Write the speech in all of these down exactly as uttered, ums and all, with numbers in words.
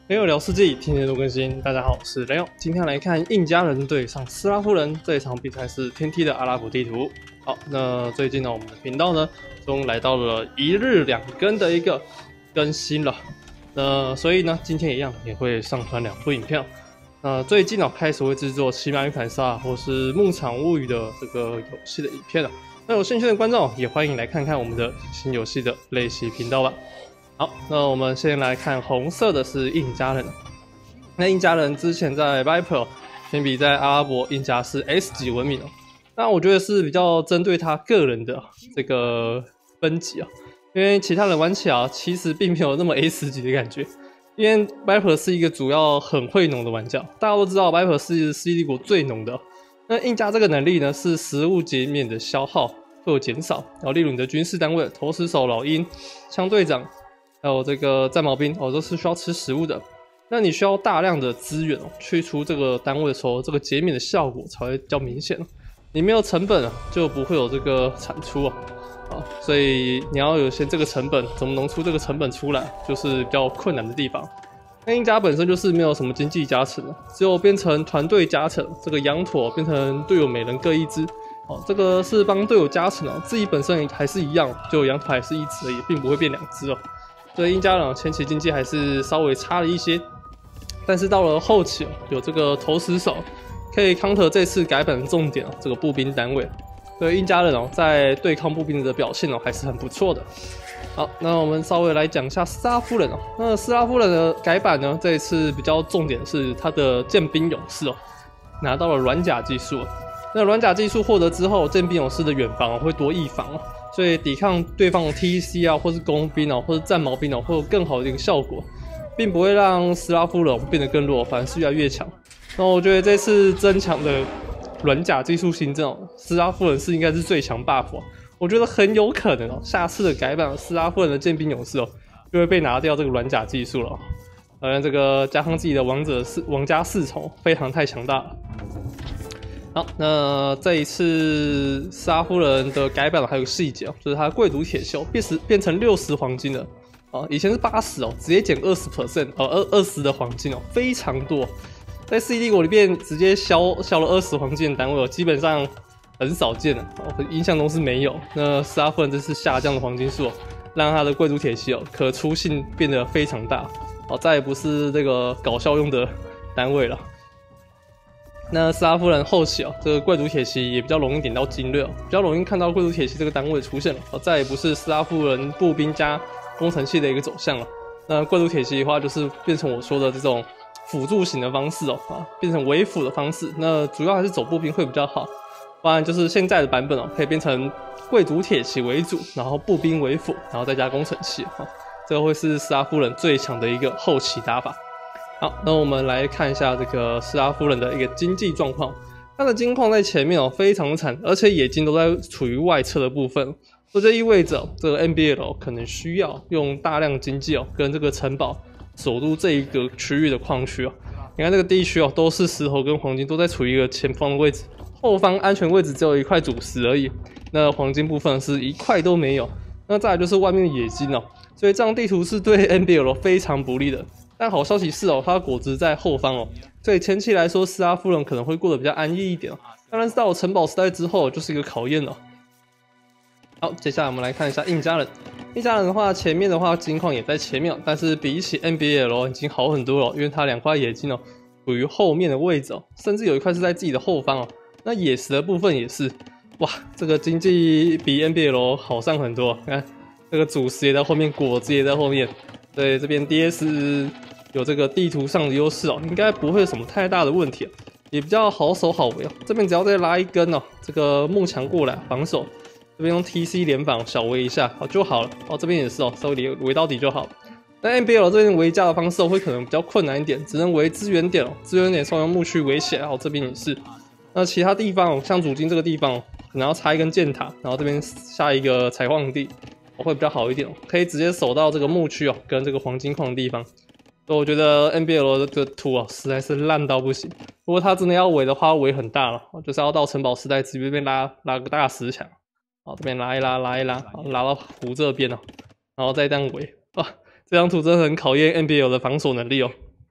雷欧聊世纪，天天都更新。大家好，我是雷欧。今天来看印加人对上斯拉夫人这一场比赛是天梯的阿拉伯地图。好，那最近呢，我们的频道呢，终于来到了一日两更的一个更新了。那所以呢，今天一样也会上传两部影片。那最近呢，开始会制作《骑马与凯撒》或是《牧场物语》的这个游戏的影片了。那有兴趣的观众也欢迎来看看我们的新游戏的类型频道吧。好，那我们先来看红色的是印加人。那印加人之前在 Viper 偏比在阿拉伯印加是 S 级文明哦。那我觉得是比较针对他个人的这个分级啊，因为其他人玩起来其实并没有那么 S 级的感觉。因为 Viper 是一个主要很会农的玩家，大家都知道 Viper 是世纪帝国最农的。那印加这个能力呢，是食物界面的消耗会有减少，然后例如你的军事单位投石手、老鹰、枪队长。还有这个战矛兵哦，都是需要吃食物的。那你需要大量的资源哦，去除这个单位的时候，这个减免的效果才会比较明显。你没有成本啊，就不会有这个产出啊。啊，所以你要有先这个成本，怎么能出这个成本出来，就是比较困难的地方。那印加本身就是没有什么经济加成的，只有变成团队加成，这个羊驼变成队友每人各一只。哦，这个是帮队友加成哦，自己本身还是一样，就羊驼还是一只而已，并不会变两只哦。所以印加人前期经济还是稍微差了一些，但是到了后期哦，有这个投石手可以 counter 这次改版的重点哦，这个步兵单位，所以印加人哦在对抗步兵的表现哦还是很不错的。好，那我们稍微来讲一下斯拉夫人哦。那斯拉夫人的改版呢，这一次比较重点是他的剑兵勇士哦，拿到了软甲技术。那软甲技术获得之后，剑兵勇士的远防哦会多一防哦。所以抵抗对方的 T C 啊，或是工兵哦，或是战矛兵哦，会有更好的一个效果，并不会让斯拉夫人变得更弱，反而是越来越强。那我觉得这次增强的软甲技术新增哦，斯拉夫人是应该是最强 buff 哦。我觉得很有可能哦，下次的改版斯拉夫人的剑兵勇士哦，就会被拿掉这个软甲技术了。好像这个加上自己的王者四王家四重，非常太强大了。好，那这一次斯拉夫人的改版还有个细节哦，就是它贵族铁锈变变成六十黄金了哦，以前是八十哦，直接减 百分之二十 哦，二十的黄金哦，非常多。在世纪帝国里面直接消消了二十黄金的单位哦，基本上很少见了哦，印象中是没有。那斯拉夫人这次下降的黄金数哦，让它的贵族铁锈哦可出性变得非常大哦，再也不是这个搞笑用的单位了。那斯拉夫人后期哦，这个贵族铁骑也比较容易点到精锐哦，比较容易看到贵族铁骑这个单位出现了哦，再也不是斯拉夫人步兵加工程器的一个走向了。那贵族铁骑的话，就是变成我说的这种辅助型的方式哦，啊，变成微辅的方式。那主要还是走步兵会比较好，不然就是现在的版本哦，可以变成贵族铁骑为主，然后步兵为辅，然后再加工程器啊，这个会是斯拉夫人最强的一个后期打法。好，那我们来看一下这个斯拉夫人的一个经济状况。他的金矿在前面哦，非常惨，而且野金都在处于外侧的部分，所以这意味着、哦、这个 N B L、哦、可能需要用大量经济哦，跟这个城堡守住这一个区域的矿区哦。你看这个地区哦，都是石头跟黄金都在处于一个前方的位置，后方安全位置只有一块主石而已。那黄金部分是一块都没有。那再来就是外面的野金哦，所以这张地图是对 N B L 非常不利的。但好消息是哦，它的果子在后方哦，所以前期来说，斯拉夫人可能会过得比较安逸一点哦。当然是到了城堡时代之后，就是一个考验了。好，接下来我们来看一下印加人。印加人的话，前面的话金矿也在前面，但是比起 N B L 已经好很多了，因为它两块野金哦处于后面的位置哦，甚至有一块是在自己的后方哦。那野石的部分也是，哇，这个经济比 N B L 好上很多。看这个主石也在后面，果子也在后面。对，这边 D S 有这个地图上的优势哦，应该不会有什么太大的问题、哦，也比较好守好围哦。这边只要再拉一根哦，这个幕墙过来防守，这边用 T C 联防小围一下好就好了哦。这边也是哦，稍微围到底就好。但 N B L 这边围架的方式、哦、会可能比较困难一点，只能围支援点哦，支援点稍微用木区围起来哦。这边也是。那其他地方、哦、像主金这个地方、哦，可能要插一根箭塔，然后这边下一个采矿地。会比较好一点，可以直接守到这个牧区哦，跟这个黄金矿的地方。所以我觉得 N B L 的图啊，实在是烂到不行。如果他真的要围的话，围很大了，就是要到城堡时代直接边拉拉个大石墙，好，这边拉一拉，拉一拉，拉到湖这边哦，然后再这样围。哇，这张图真的很考验 N B L 的防守能力哦。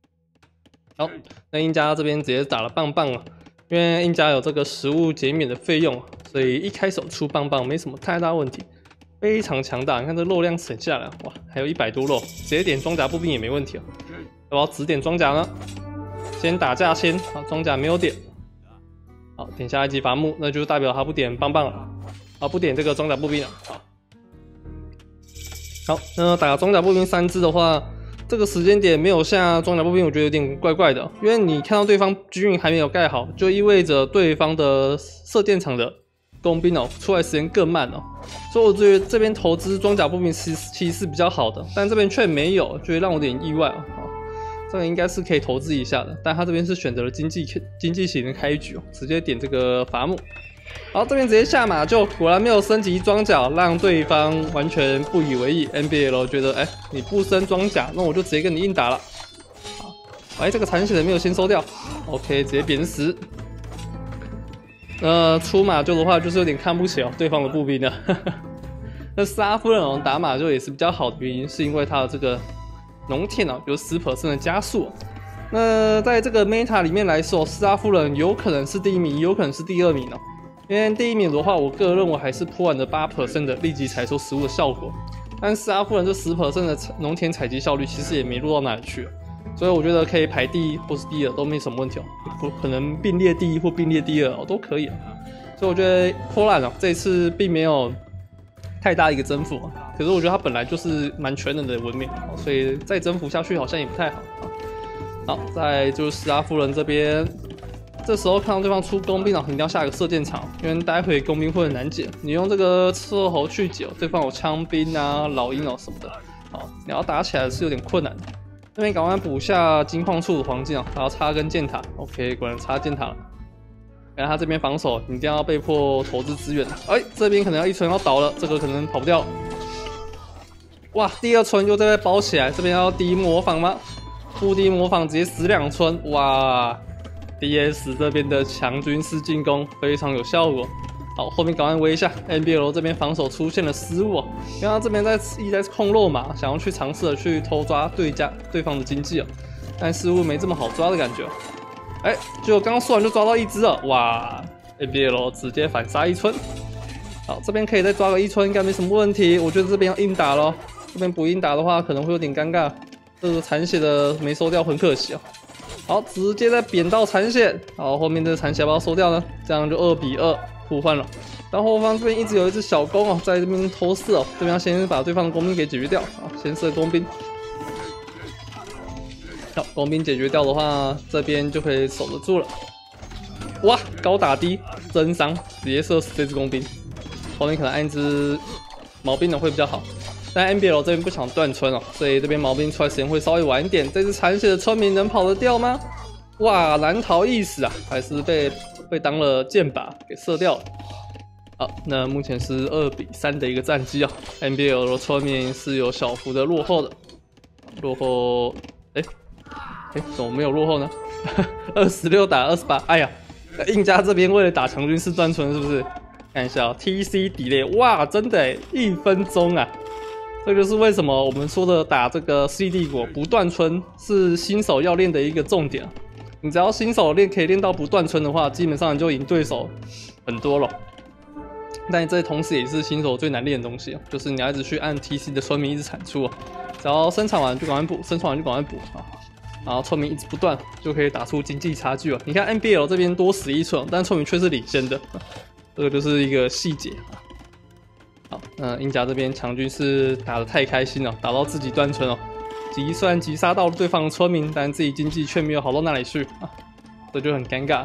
好，那印加这边直接打了棒棒啊，因为印加有这个食物减免的费用，所以一开手出棒棒没什么太大问题，非常强大。你看这肉量省下来，哇，还有一百多肉，直接点装甲步兵也没问题啊。要不要只点装甲呢？先打架先，好，装甲没有点，好，点下一级伐木，那就代表他不点棒棒了，啊，不点这个装甲步兵了，好。好，那打装甲步兵三只的话，这个时间点没有下装甲步兵，我觉得有点怪怪的，因为你看到对方军营还没有盖好，就意味着对方的射电场的工兵哦出来时间更慢哦，所以我觉得这边投资装甲步兵其实其实是比较好的，但这边却没有，觉得让我有点意外哦。这个应该是可以投资一下的，但他这边是选择了经济经济型的开局哦，直接点这个伐木。好，这边直接下马厩，果然没有升级装甲，让对方完全不以为意。N B L 觉得，哎、欸，你不升装甲，那我就直接跟你硬打了。好，哎，这个残血的没有先收掉 ，OK， 直接扁死。呃，出马厩的话，就是有点看不起哦对方的步兵了。那沙夫人哦打马厩也是比较好的原因，是因为他的这个农田啊，有 百分之十 的加速、哦。那在这个 meta 里面来说，斯拉夫人有可能是第一名，有可能是第二名哦。因为第一名的话，我个人认为还是铺完了 百分之八 的立即采收食物的效果，但斯拉夫人这 百分之十 的农田采集效率其实也没弱到哪里去，所以我觉得可以排第一或是第二都没什么问题哦，不可能并列第一或并列第二哦都可以。所以我觉得波兰哦这一次并没有太大一个征服，可是我觉得它本来就是蛮全能的文明，所以再征服下去好像也不太好。好，再就是斯拉夫人这边。这时候看到对方出工兵啊，你一定要下一个射箭场，因为待会工兵会很难解。你用这个刺猬猴去解，对方有枪兵啊、老鹰哦什么的，好，你要打起来是有点困难的。这边赶快补下金矿处的黄金啊，然后插根箭塔 ，OK， 果然插箭塔了。然后他这边防守，你一定要被迫投资资源。哎，这边可能要一村要倒了，这个可能跑不掉。哇，第二村又在被包起来，这边要第一模仿吗？不第一模仿直接死两村，哇！ D S 这边的强军事进攻非常有效果。好，后面赶快围一下 ，N B L 这边防守出现了失误、哦，因为他这边在一直在控肉马，想要去尝试的去偷抓对家对方的经济哦，但似乎没这么好抓的感觉。哎、欸，结果刚刚说完就抓到一只了，哇 ！N B L 直接反杀一村。好，这边可以再抓个一村，应该没什么问题。我觉得这边要硬打咯，这边不硬打的话可能会有点尴尬。这个残血的没收掉，很可惜哦。 好，直接再扁到残血，好，后面这个残血要不要收掉呢？这样就二比二互换了。然后后方这边一直有一只小弓哦，在这边偷射哦，这边要先把对方的工兵给解决掉啊，先射工兵。好，工兵解决掉的话，这边就可以守得住了。哇，高打低真伤，直接射死这只工兵。后面可能按一只毛兵的会比较好。 但 N B L 这边不想断村哦，所以这边毛兵出来时间会稍微晚一点。这只残血的村民能跑得掉吗？哇，难逃一死啊，还是被被当了箭靶给射掉了。好，那目前是二比三的一个战绩啊。N B L 的村民是有小幅的落后的，落后，哎、欸、哎、欸，怎么没有落后呢？二十六打二十八，哎呀，印加这边为了打强军是断村是不是？看一下、哦、T C delay， 哇，真的一分钟啊！ 这就是为什么我们说的打这个世纪帝国不断村是新手要练的一个重点。你只要新手练可以练到不断村的话，基本上你就赢对手很多了。但这同时也是新手最难练的东西，就是你要一直去按 T C 的村民一直产出，只要生产完就赶快补，生产完就赶快补啊。然后村民一直不断，就可以打出经济差距了。你看 N B L 这边多死一村，但村民却是领先的，这个就是一个细节。 好，那印加这边强军是打得太开心了，打到自己断村哦。击虽然击杀到了对方的村民，但自己经济却没有好到哪里去啊，这就很尴尬。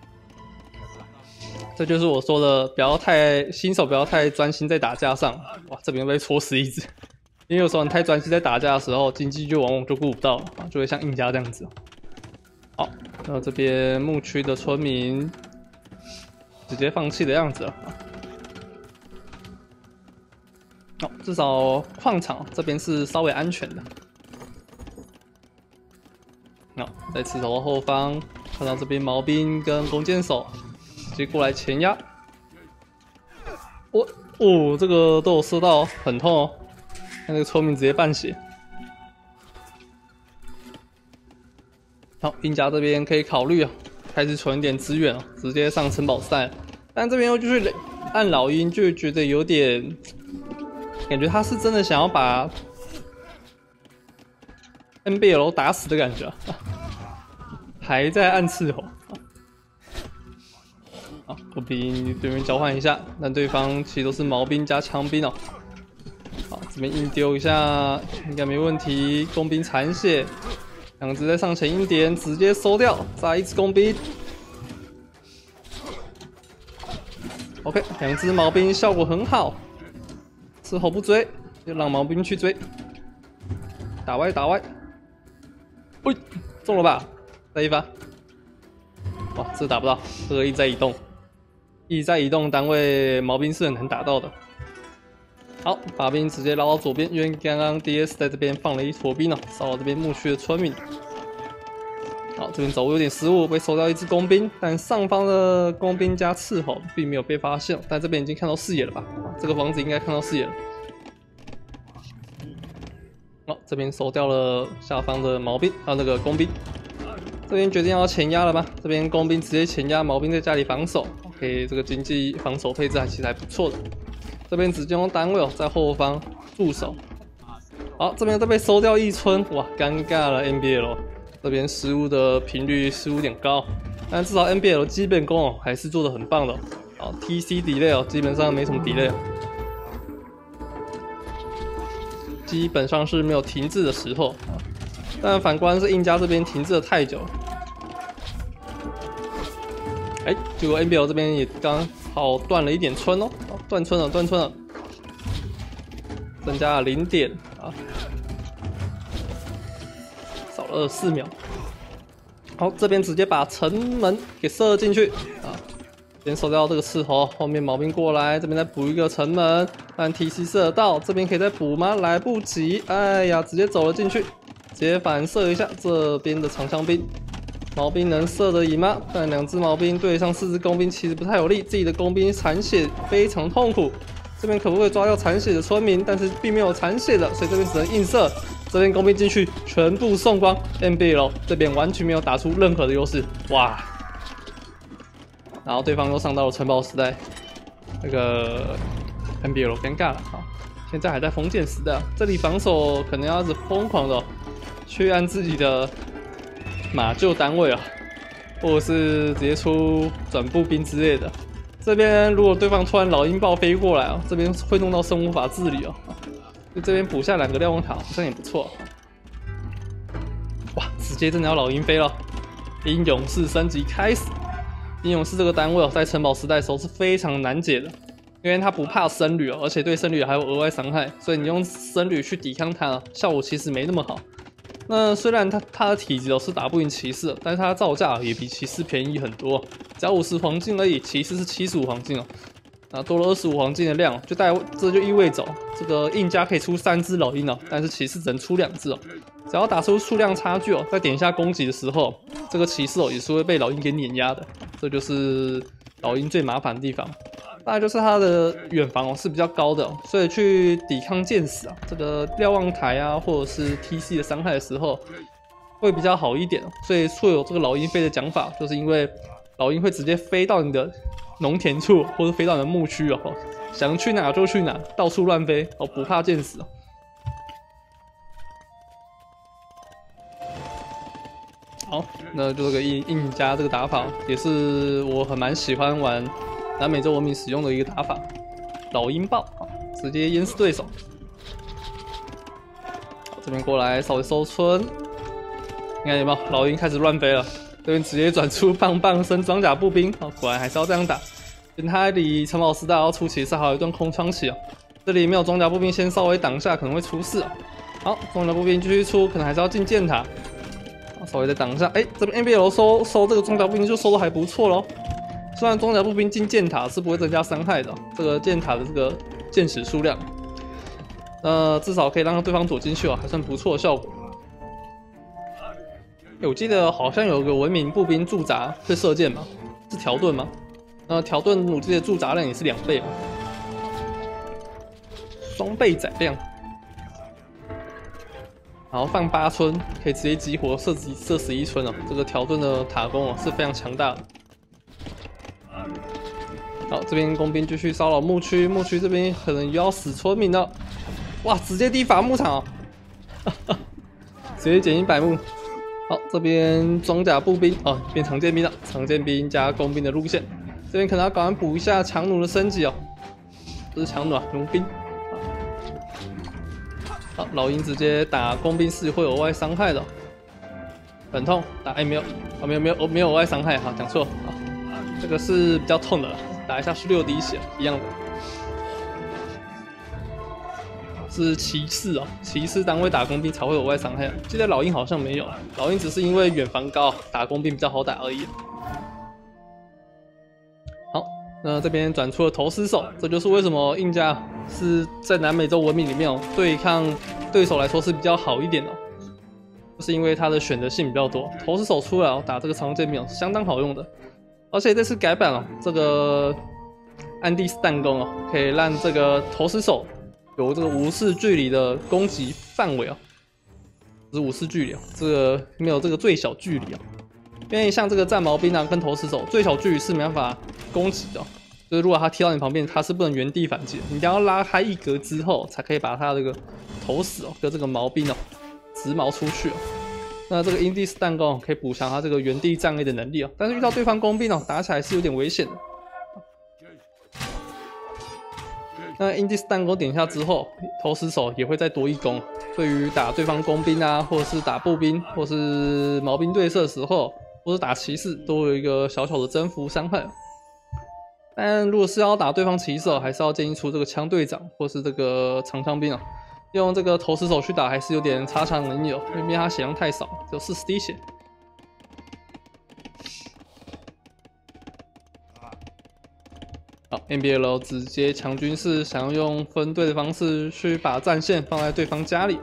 这就是我说的，不要太新手，不要太专心在打架上。哇，这边被戳死一只，因为有时候你太专心在打架的时候，经济就往往就顾不到了啊，就会像印加这样子。好，那这边牧区的村民直接放弃的样子了。 哦，至少矿场这边是稍微安全的。好，再次走到后方，看到这边毛兵跟弓箭手直接过来前压。我哦，这个都有射到，很痛哦。看那个村民直接半血。 好，印加这边可以考虑啊，开始存一点资源啊，直接上城堡赛。但这边又就是按老鹰，就觉得有点感觉他是真的想要把 N B L 打死的感觉啊，还在按伺候。好，步兵对面交换一下，但对方其实都是毛兵加枪兵哦。好，这边硬丢一下应该没问题。工兵残血，两只再上前一点，直接收掉，再一只工兵。OK， 两只毛兵效果很好，伺候不追，就让毛兵去追。打歪打歪，喂，中了吧？再一发。哇，这打不到，这个一直在移动。一直在移动单位，毛兵是很难打到的。好，把兵直接捞到左边，因为刚刚 D S 在这边放了一坨兵哦，骚扰这边牧区的村民。好，这边走位有点失误，被收掉一只工兵，但上方的工兵加伺候并没有被发现，但这边已经看到视野了吧？这个房子应该看到视野了。好，这边收掉了下方的毛兵，还有那个工兵。这边决定要前压了吧？这边工兵直接前压，毛兵在家里防守。OK， 这个经济防守配置还其实还不错的。这边直接用单位哦，在后方驻守。好，这边再被收掉一村，哇，尴尬了 N B L。这边失误的频率失误点高，但至少 N B L 基本功哦还是做的很棒的。好 ，T C delay 哦，基本上没什么 delay， 基本上是没有停滞的时候。但反观是印加这边停滞的太久。哎、欸，结果 N B L 这边也刚好断了一点村哦，断村了，断村了，增加了零点啊，少了二十四秒。好，这边直接把城门给射进去啊，先收掉这个斥候，后面毛兵过来，这边再补一个城门，但 T C 射得到，这边可以再补吗？来不及，哎呀，直接走了进去，直接反射一下这边的长枪兵。毛兵能射得赢吗？但两只毛兵对上四只工兵其实不太有利，自己的工兵残血非常痛苦。这边可不可以抓掉残血的村民？但是并没有残血的，所以这边只能硬射。这边工兵进去全部送光 ，N B L 这边完全没有打出任何的优势，哇！然后对方又上到了城堡时代，那个 N B L 尴尬了啊！现在还在封建时代，这里防守可能要是疯狂的、哦、去按自己的。马厩单位啊，或者是直接出转步兵之类的。这边如果对方突然老鹰豹飞过来啊，这边会弄到生无法自理哦。就这边补下两个瞭望塔，好像也不错。哇，直接真的要老鹰飞了！鹰勇士升级开始。鹰勇士这个单位哦，在城堡时代的时候是非常难解的，因为它不怕僧侣哦，而且对僧侣还有额外伤害，所以你用僧侣去抵抗它，效果其实没那么好。那虽然他他的体积哦是打不赢骑士，但是他的造价也比骑士便宜很多，只要五十黄金而已，骑士是七十五黄金哦，啊多了二十五黄金的量，就代这就意味着这个印加可以出三只老鹰哦，但是骑士只能出两只哦，只要打出数量差距哦，在点一下攻击的时候，这个骑士哦也是会被老鹰给碾压的，这就是老鹰最麻烦的地方。大概就是它的远防哦是比较高的、哦，所以去抵抗箭矢啊，这个瞭望台啊，或者是 T C 的伤害的时候，会比较好一点、哦。所以会有这个老鹰飞的讲法，就是因为老鹰会直接飞到你的农田处，或者飞到你的牧区哦，想去哪就去哪，到处乱飞哦，不怕箭矢哦。好，那就这个印印加这个打法，也是我很蛮喜欢玩。南美洲文明使用的一个打法，老鹰豹啊，直接淹死对手。好，这边过来稍微收村，你看有没有？老鹰开始乱飞了，这边直接转出棒棒身装甲步兵，哦，果然还是要这样打。因为它离城堡时代要出骑士还有一段空窗期哦，这里没有装甲步兵，先稍微挡下可能会出事哦。好，装甲步兵继续出，可能还是要进箭塔，稍微再挡一下。哎、欸，这边 N B L 收收这个装甲步兵就收的还不错咯。虽然装甲步兵进箭塔是不会增加伤害的、哦，这个箭塔的这个箭矢数量，呃，至少可以让对方躲进去哦，还算不错的效果。欸、我记得好像有个文明步兵驻扎会射箭嘛，是条盾吗？那条盾我记得驻扎量也是两倍嘛，双倍载量。 然后放八村，可以直接激活射击射死一村哦。这个条顿的塔攻哦是非常强大的。好，这边工兵继续骚扰牧区，牧区这边可能又要死村民了。哇，直接地伐牧场哦，直接减一百牧。好，这边装甲步兵哦变长剑兵了，长剑兵加工兵的路线。这边可能要赶快补一下强弩的升级哦，不是强弩啊，弩兵。好，老鹰直接打工兵是会有额外伤害的、哦，很痛。打哎、欸、没有啊、哦、没有没有没有额外伤害，好讲错啊，这个是比较痛的了，打一下是六滴血一样的。是骑士哦，骑士单位打工兵才会有额外伤害。记得老鹰好像没有，老鹰只是因为远防高，打工兵比较好打而已。好，那这边转出了投石手，这就是为什么印加是在南美洲文明里面哦，对抗对手来说是比较好一点的、哦，就是因为它的选择性比较多。投石手出来哦，打这个长剑兵哦是相当好用的，而且这次改版哦，这个安第斯弹弓哦，可以让这个投石手有这个无视距离的攻击范围哦，不是无视距离哦，这个没有这个最小距离哦。因为像这个战矛兵啊跟投石手，最小距离是没办法攻击的、哦，就是如果他踢到你旁边，他是不能原地反击的，你一定要拉开一格之后，才可以把他这个投死哦，跟这个矛兵哦直矛出去哦。那这个因地斯弹弓可以补强他这个原地站立的能力哦，但是遇到对方工兵哦，打起来是有点危险的。那因地斯弹弓点下之后，投石手也会再多一攻，对于打对方工兵啊，或者是打步兵，或是矛兵对射的时候，或是打骑士，都有一个小小的增幅伤害。但如果是要打对方骑士哦，还是要建议出这个枪队长或是这个长枪兵哦，用这个投石手去打还是有点差强人意哦，因为他血量太少，只有四十滴血。好 ，N B L 直接强军是想要用分队的方式去把战线放在对方家里，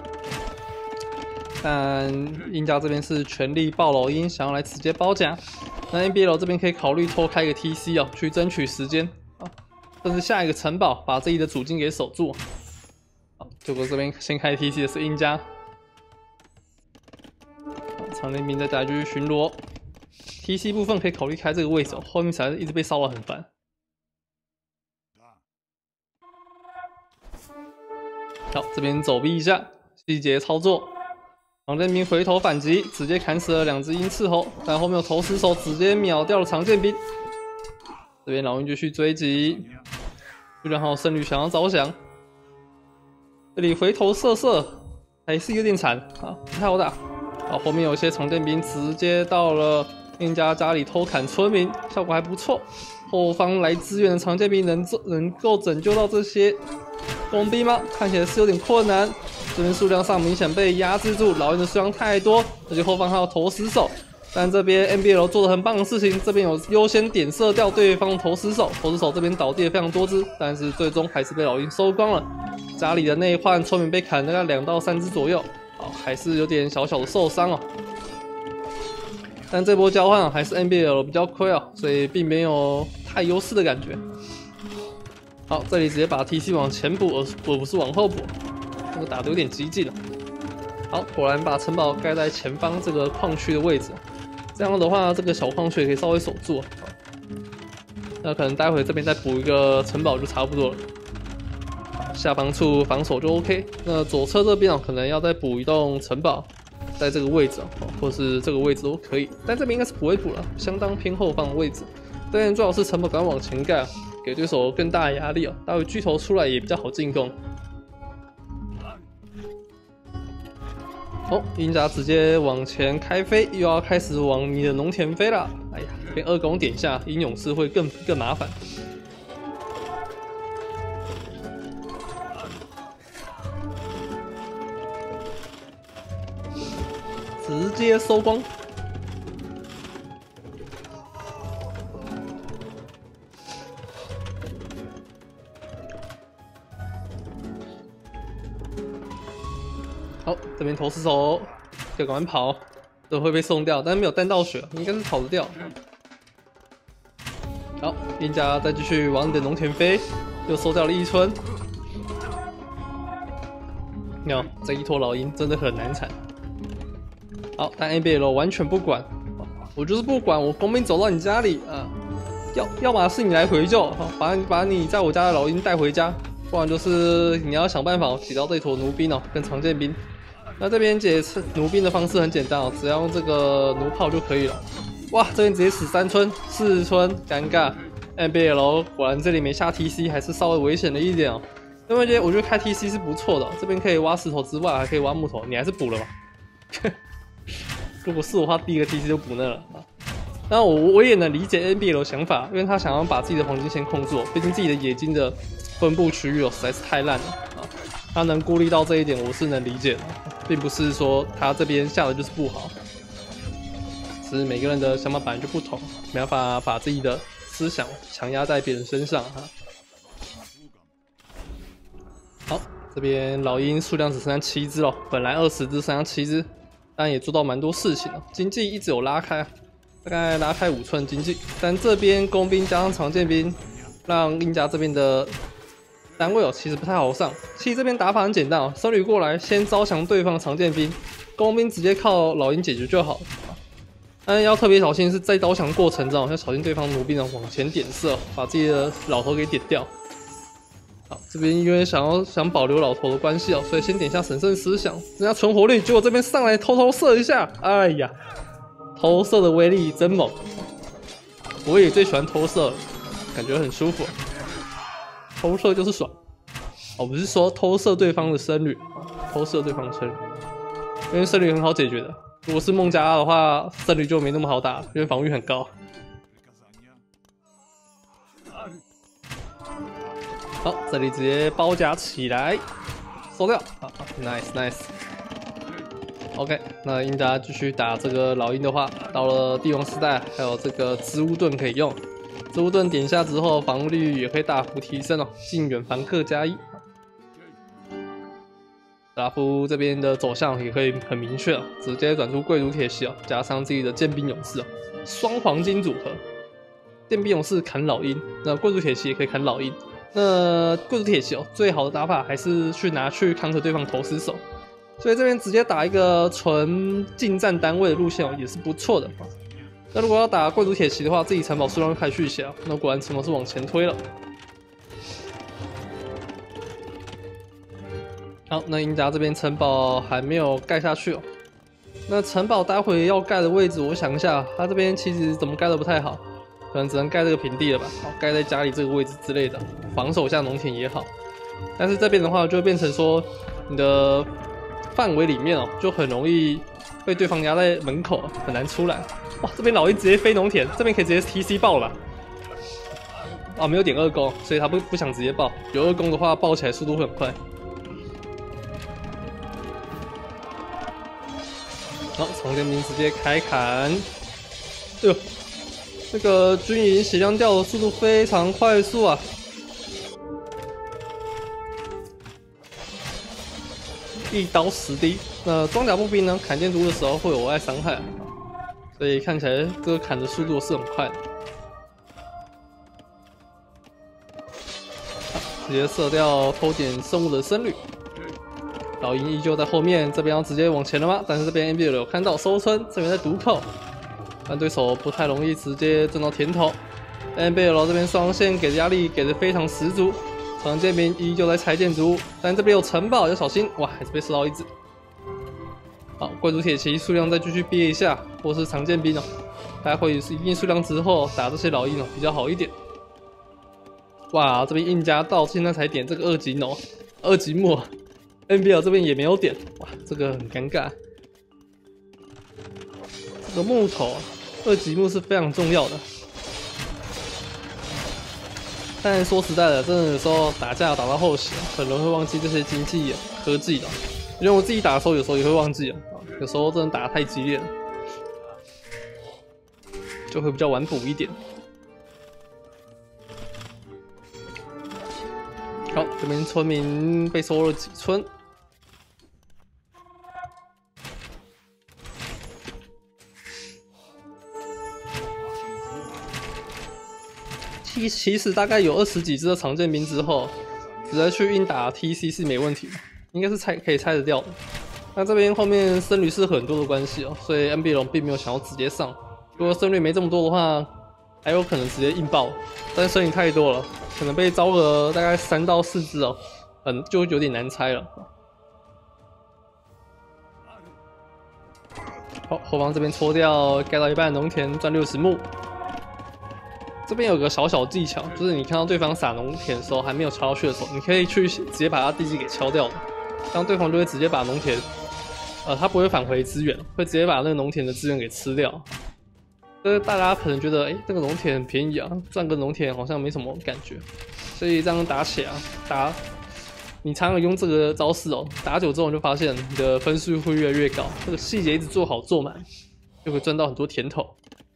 但印加这边是全力爆老鹰，想要来直接包夹。那 N B L 这边可以考虑偷开一个 T C 哦，去争取时间啊，甚至下一个城堡把这里的主境给守住。好，结果这边先开 T C 的是印加，长剑兵再加继续巡逻。T C 部分可以考虑开这个位置哦，后面实在是一直被骚扰很烦。好，这边走避一下，细节操作，长剑兵回头反击，直接砍死了两只鹰斥候，但后面有投石手直接秒掉了长剑兵。这边老鹰继续追击，居然还有圣女想要着想，这里回头射射还是有点惨啊，不太好打。好，后面有些长剑兵直接到了印加家里偷砍村民，效果还不错。后方来支援的长剑兵能能够拯救到这些工兵吗？看起来是有点困难。这边数量上明显被压制住，老鹰的数量太多，而且后方还有投石手。但这边 N B L 做的很棒的事情，这边有优先点射掉对方的投石手，投石手这边倒地了非常多只，但是最终还是被老鹰收光了。家里的内患村民被砍大概两到三只左右，好，还是有点小小的受伤哦。但这波交换、啊、还是 N B L 比较亏哦，所以并没有太优势的感觉。好，这里直接把 T C 往前补，而不是往后补，这个打得有点激进了。好，果然把城堡盖在前方这个矿区的位置，这样的话，这个小矿区也可以稍微守住。那可能待会这边再补一个城堡就差不多了。下方处防守就 OK。那左侧这边哦，可能要再补一栋城堡，在这个位置哦，或是这个位置都可以。但这边应该是不会补了，相当偏后方的位置。这边最好是城堡赶快往前盖，给对手更大的压力哦。待会巨头出来也比较好进攻。哦，鹰甲直接往前开飞，又要开始往你的农田飞了。哎呀，这边二攻点下，鹰勇士会更更麻烦。直接收光。好，这边投石手要赶快跑，这会被送掉，但是没有弹到血，应该是跑得掉。好，鹰甲再继续往你的农田飞，又收掉了一村。哟，这一坨老鹰真的很难缠。 好，但 N B L 完全不管，我就是不管，我工兵走到你家里啊，要要么是你来回救，把把你在我家的老鹰带回家，不然就是你要想办法解掉这坨弩兵哦，跟长剑兵。那这边解弩兵的方式很简单哦，只要用这个弩炮就可以了。哇，这边直接死三村、四村，尴尬。N B L 果然这里没下 T C， 还是稍微危险了一点哦。因为我觉得开 T C 是不错的、哦，这边可以挖石头之外，还可以挖木头，你还是补了吧？如果是我的话，第一个 T C 就补那了啊。那我我也能理解 N B L 的想法，因为他想要把自己的黄金先控住，毕竟自己的野金的分布区域哦实在是太烂了啊。他能顾虑到这一点，我是能理解的，并不是说他这边下的就是不好，只是每个人的想法本来就不同，没办法把自己的思想强压在别人身上哈。好，这边老鹰数量只剩下七只了，本来二十只剩下七只，但也做到蛮多事情了，经济一直有拉开。大概拉开五寸经济，但这边工兵加上长剑兵，让印加这边的单位哦其实不太好上。其实这边打法很简单哦，僧侣过来先招降对方长剑兵，工兵直接靠老鹰解决就好。但要特别小心是在招降过程中要小心对方弩兵的往前点射，把自己的老头给点掉。好，这边因为想要想保留老头的关系哦，所以先点下神圣思想，增加存活率。结果这边上来偷偷射一下，哎呀！偷射的威力真猛，我也最喜欢偷射了，感觉很舒服。偷射就是爽，哦，不是说偷射对方的僧侣，偷射对方的僧侣，因为僧侣很好解决的。如果是孟加拉的话，僧侣就没那么好打，因为防御很高。好，这里直接包夹起来，收掉。好 ，nice nice。OK， 那印达继续打这个老鹰的话，到了帝王时代，还有这个织物盾可以用。织物盾点下之后，防御率也可以大幅提升哦，近远防克加一。达夫这边的走向也可以很明确哦，直接转出贵族铁骑哦，加上自己的剑兵勇士哦，双黄金组合。剑兵勇士砍老鹰，那贵族铁骑也可以砍老鹰。那贵族铁骑哦，最好的打法还是去拿去扛着对方投石手。所以这边直接打一个纯近战单位的路线哦，也是不错的。那如果要打贵族铁骑的话，自己城堡数量开始续写，那果然城堡是往前推了。好，那印加这边城堡还没有盖下去哦。那城堡待会要盖的位置，我想一下，他这边其实怎么盖都不太好，可能只能盖这个平地了吧，好，盖在家里这个位置之类的，防守下农田也好。但是这边的话，就会变成说你的范围里面哦，就很容易被对方压在门口，很难出来。哇，这边老鹰直接飞农田，这边可以直接 T C 爆了吧？啊，没有点二攻，所以他不不想直接爆。有二攻的话，爆起来速度会很快。好，长剑兵直接开砍。哎呦，这个军营血量掉的速度非常快速啊！一刀十滴。那装甲步兵呢？砍箭毒的时候会有额外伤害、啊，所以看起来这个砍的速度是很快的。好，直接射掉偷点生物的僧侣。老鹰依旧在后面，这边要直接往前了吗？但是这边 N B L 有看到收村，这边在毒口，但对手不太容易直接赚到甜头。N B L 这边双线给的压力给的非常十足。长剑兵依旧在拆建筑物，但这边有城堡，要小心！哇，还是被射到一只。好，贵族铁骑数量再继续憋一下，或是长剑兵哦，待会是一定数量之后打这些老鹰哦比较好一点。哇，这边印加到现在才点这个二级弩，二级木 ，N B L 这边也没有点，哇，这个很尴尬。这个木头，二级木是非常重要的。但说实在的，真的有时候打架打到后期，很容易会忘记这些经济科技的。因为我自己打的时候，有时候也会忘记啊，有时候真的打得太激烈了，就会比较晚补一点。好，这边村民被收了几村。其其实大概有二十几只的长剑兵之后，直接去硬打 T C 是没问题的，应该是拆可以拆得掉的。 那这边后面僧侣是很多的关系哦，所以 N B 龙并没有想要直接上。如果僧侣没这么多的话，还有可能直接硬爆，但是僧侣太多了，可能被招了大概三到四只哦，很就有点难猜了。好，后方这边戳掉，盖到一半农田赚六十木。这边有个小小技巧，就是你看到对方撒农田的时候还没有敲下去的时候，你可以去直接把他地基给敲掉的，这样对方就会直接把农田，呃，他不会返回资源，会直接把那个农田的资源给吃掉。就是大家可能觉得，哎、欸，这个农田很便宜啊，赚个农田好像没什么感觉，所以这样打起来啊，打你常常用这个招式哦，打久之后你就发现你的分数会越来越高，这个细节一直做好做满，就会赚到很多甜头。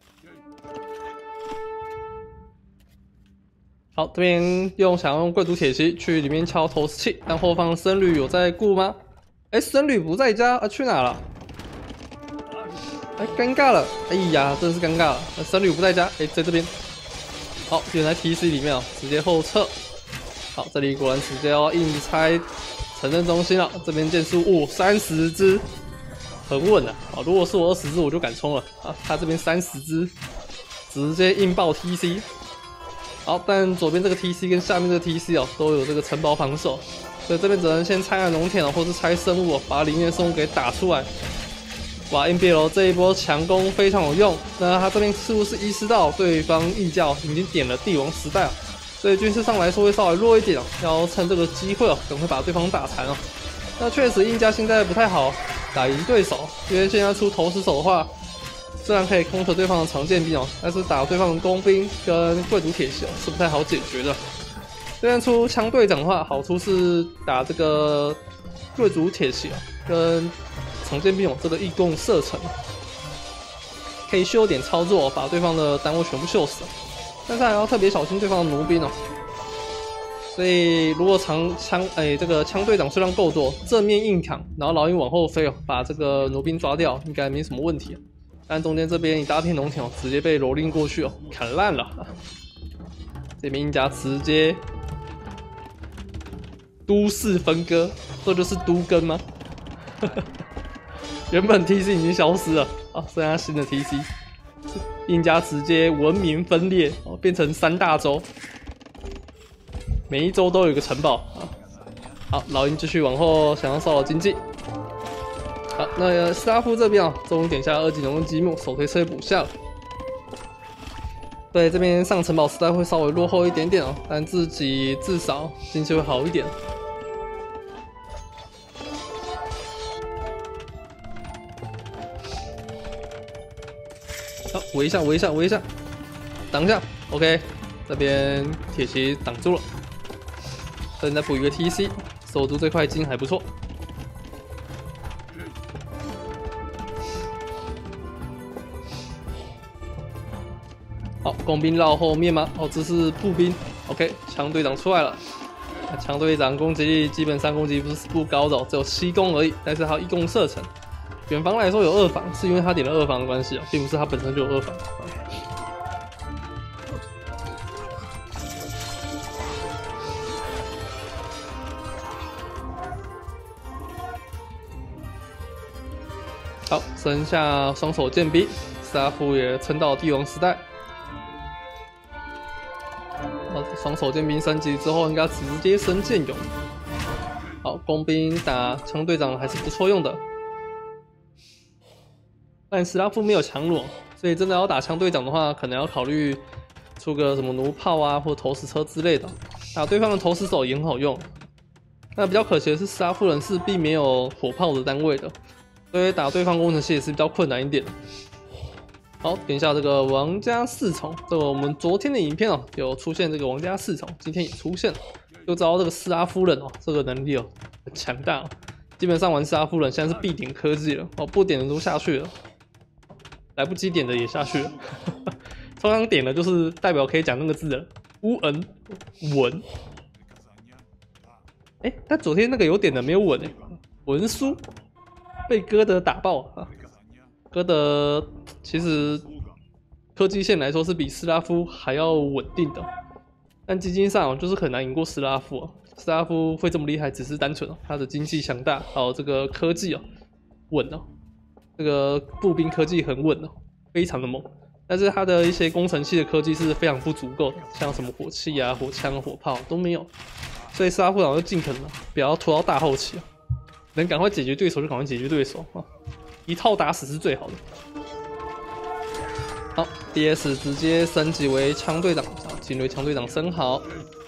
好，这边用想要用贵族铁骑去里面敲投石器，但后方僧侣有在顾吗？哎、欸，僧侣不在家啊，去哪了？哎、欸，尴尬了！哎呀，真是尴尬了。僧侣不在家，哎、欸，在这边。好，原来 T C 里面哦，直接后撤。好，这里果然直接要硬拆城镇中心了。这边建树哦，三十只，很稳的。好，如果是我二十只，我就敢冲了啊。他这边三十只，直接硬爆 T C。好，但左边这个 T C 跟下面这个 T C 哦，都有这个城堡防守，所以这边只能先拆了农田哦，或是拆生物哦，把里面的生物给打出来。哇 ，N B L 这一波强攻非常有用。那他这边似乎是意识到对方异教已经点了帝王时代啊，所以军事上来说会稍微弱一点哦，要趁这个机会哦，赶快把对方打残哦。那确实印加现在不太好打赢对手，因为现在出投石手的话。虽然可以空投对方的长剑兵哦，但是打对方的工兵跟贵族铁骑哦是不太好解决的。这边出枪队长的话，好处是打这个贵族铁骑哦跟长剑兵哦这个义共射程，可以秀点操作、哦，把对方的单位全部秀死。但是还要特别小心对方的弩兵哦。所以如果长枪哎这个枪队长数量够多，正面硬扛，然后老鹰往后飞哦，把这个弩兵抓掉，应该没什么问题、啊。但中间这边一大片农田哦，直接被蹂躏过去哦，砍烂了。这边印加直接都市分割，这就是都更吗？原本 T C 已经消失了，啊，剩下新的 T C。印加直接文明分裂哦，变成三大洲，每一州都有一个城堡啊。好，老鹰继续往后想要骚扰经济。好，那斯拉夫这边啊，终于点下二级农用积木，手推车补下了。对，这边上城堡时代会稍微落后一点点哦，但自己至少经济会好一点。好，围一下，围一下，围一下，挡一下 ，OK， 这边铁骑挡住了，这边再补一个 T C， 守住这块金还不错。好，工兵绕后面吗？哦，这是步兵。OK， 枪队长出来了。枪队长攻击力基本上攻击不是不高的、哦，只有七攻而已，但是他有一攻射程。远方来说有二防，是因为他点了二防的关系啊、哦，并不是他本身就有二防。好，剩下双手剑兵，斯拉夫也撑到帝王时代。双手剑兵升级之后，应该直接升剑勇。好，工兵打枪队长还是不错用的，但斯拉夫没有强弩，所以真的要打枪队长的话，可能要考虑出个什么弩炮啊，或投石车之类的。打对方的投石手也很好用。那比较可惜的是，斯拉夫人是并没有火炮的单位的，所以打对方工程师也是比较困难一点的。好，点一下这个王家四重，这个我们昨天的影片哦，有出现这个王家四重，今天也出现了，就知道这个斯拉夫人哦，这个能力哦很强大、哦，基本上玩斯拉夫人现在是必点科技了哦，不点的都下去了，来不及点的也下去了，通常点的就是代表可以讲那个字的乌恩文，哎、欸，但昨天那个有点的没有稳哎，文书被哥德打爆啊。哥德其实科技线来说是比斯拉夫还要稳定的，但基金上就是很难赢过斯拉夫、哦。斯拉夫会这么厉害，只是单纯哦，他的经济强大，还有这个科技哦， 稳哦，这个步兵科技很稳哦，非常的猛。但是它的一些工程器的科技是非常不足够的，像什么火器啊、火枪、火炮都没有，所以斯拉夫党就尽可能不要拖到大后期啊，能赶快解决对手就赶快解决对手啊，一套打死是最好的。好 ，D S 直接升级为枪队长，精锐枪队长升好。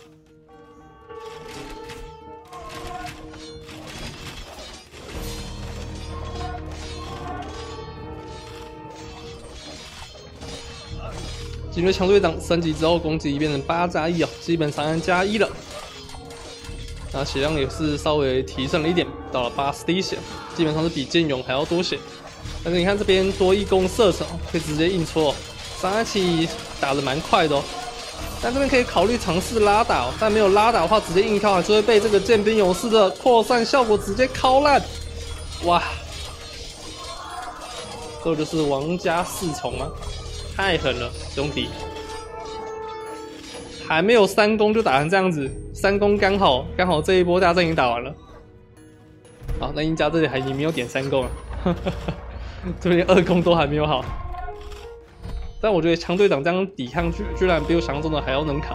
精锐枪队长升级之后，攻击变成八加一哦，基本上加一了。那血量也是稍微提升了一点，到了八十滴血，基本上是比剑勇还要多血。但是你看这边多一攻射程，可以直接硬戳哦，三二七打得蛮快的哦。但这边可以考虑尝试拉打哦，但没有拉打的话，直接硬敲还是会被这个剑兵勇士的扩散效果直接敲烂。哇，这就是王家四重啊！太狠了，兄弟！还没有三攻就打成这样子，三攻刚好刚好这一波大战已经打完了。好，那鹰家这里还没有点三攻啊，这边二攻都还没有好。但我觉得枪队长这样抵抗居居然比我想象中的还要能扛。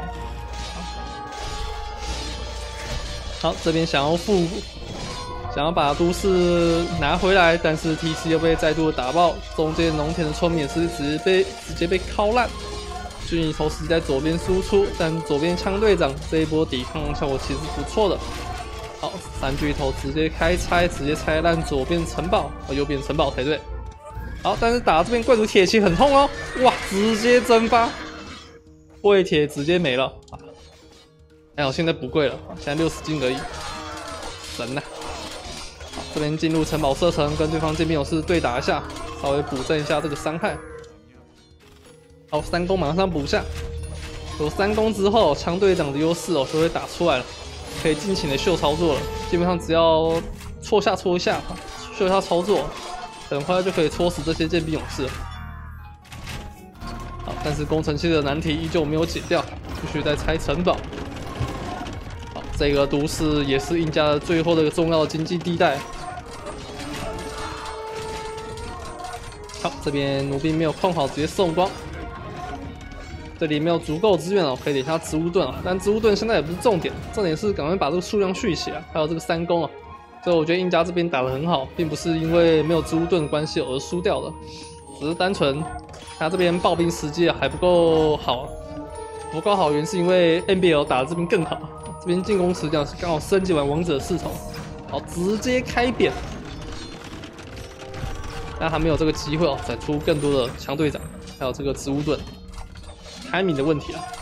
好，这边想要复想要把都市拿回来，但是 T C 又被再度的打爆，中间农田的村民也是直接被直接被敲烂。俊一头实际在左边输出，但左边枪队长这一波抵抗效果其实不错的。好，三巨头直接开拆，直接拆烂左边城堡，哦，右边城堡才对。好，但是打这边贵族铁骑很痛哦，哇，直接蒸发，贵铁直接没了。还好现在不贵了，现在六十金而已，神呐！好，这边进入城堡射程，跟对方这边勇士对打一下，稍微补正一下这个伤害。好，三攻马上补下。有三攻之后，枪队长的优势哦就会打出来了，可以尽情的秀操作了。基本上只要戳下戳一下，秀一下操作，很快就可以戳死这些剑兵勇士了。好，但是工程器的难题依旧没有解掉，必须再拆城堡。好，这个都市也是鹰家的最后的一个重要的经济地带。好，这边弩兵没有控好，直接送光。这里没有足够资源哦，可以点一下植物盾啊，但植物盾现在也不是重点，重点是赶快把这个数量续起来，还有这个三攻啊。所以我觉得鹰家这边打得很好，并不是因为没有植物盾的关系而输掉的，只是单纯他这边爆兵时机还不够好，不够好原因是因为 N B L 打的这边更好，这边进攻时间是刚好升级完王者四重，好直接开扁，但还没有这个机会哦，展出更多的枪队长，还有这个植物盾。timing 的问题啊。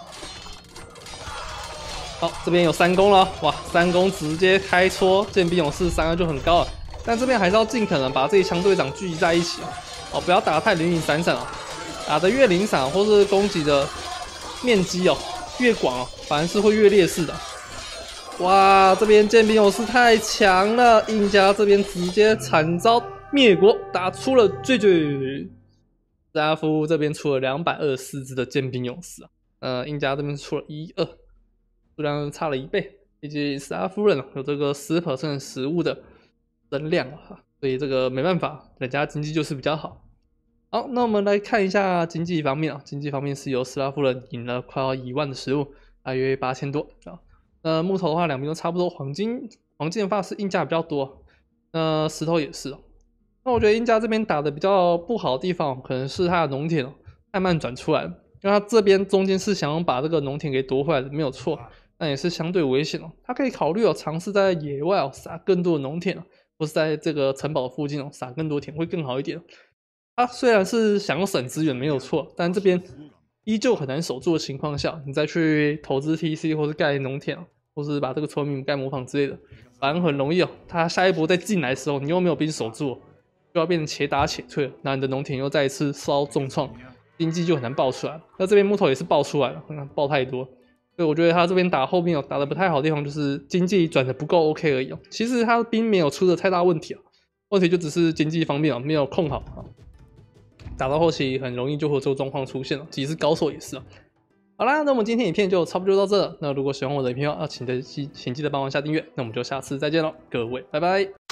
好，这边有三攻了，哇，三攻直接开戳，剑兵勇士伤害就很高了。但这边还是要尽可能把这一枪队长聚集在一起啊，哦，不要打得太零零散散啊，打得越零散或是攻击的面积哦越广哦，反而是会越劣势的。哇，这边剑兵勇士太强了，鹰家这边直接惨遭灭国，打出了最最。斯拉夫这边出了两百二十四只的剑兵勇士啊，呃，鹰家这边出了一二，数量差了一倍，以及斯拉夫人有这个 百分之十 食物的增量啊，所以这个没办法，人家经济就是比较好。好，那我们来看一下经济方面啊，经济方面是由斯拉夫人赢了快要一万的食物，大约八千多啊。那木头的话，两边都差不多，黄金黄金的话是鹰家比较多，那石头也是哦。那我觉得鹰家这边打的比较不好的地方，可能是他的农田太慢转出来了，因为他这边中间是想要把这个农田给夺回来的，没有错，但也是相对危险哦。他可以考虑哦，尝试在野外哦撒更多的农田哦，或是在这个城堡附近哦撒更多田会更好一点。他虽然是想要省资源没有错，但这边依旧很难守住的情况下，你再去投资 T C 或是盖农田哦，或是把这个村民盖模仿之类的，反而很容易哦。他下一波再进来的时候，你又没有兵守住哦，就要变成且打且退了，那你的农田又再一次受到重创，经济就很难爆出来。那这边木头也是爆出来了，爆太多，所以我觉得他这边打后面有打的不太好的地方，就是经济转的不够 OK 而已哦。其实他兵没有出的太大问题啊，问题就只是经济方面啊没有控好啊，打到后期很容易就会有这个状况出现了，即使是高手也是啊。好啦，那我们今天影片就差不多到这了。那如果喜欢我的影片的话，请记请记得帮忙下订阅。那我们就下次再见喽，各位，拜拜。